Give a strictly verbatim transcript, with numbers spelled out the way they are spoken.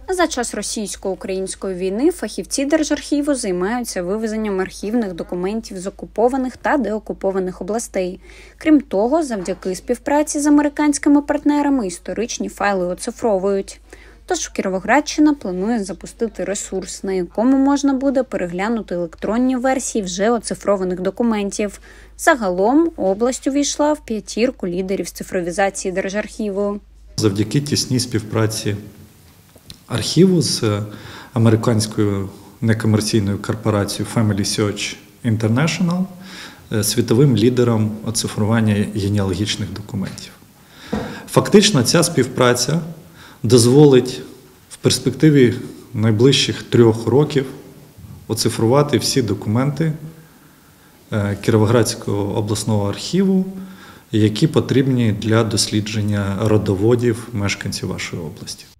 За час російсько-української війни фахівці Держархіву займаються вивезенням архівних документів з окупованих та деокупованих областей. Крім того, завдяки співпраці з американськими партнерами історичні файли оцифровують. Тож Кіровоградщина планує запустити ресурс, на якому можна буде переглянути електронні версії вже оцифрованих документів. Загалом область увійшла в п'ятірку лідерів з цифровізації Держархіву. Завдяки тісній співпраці архіву з американською некомерційною корпорацією Family Search International, світовим лідером оцифрування генеалогічних документів. Фактично, ця співпраця дозволить в перспективі найближчих трьох років оцифрувати всі документи Кіровоградського обласного архіву, які потрібні для дослідження родоводів мешканців вашої області.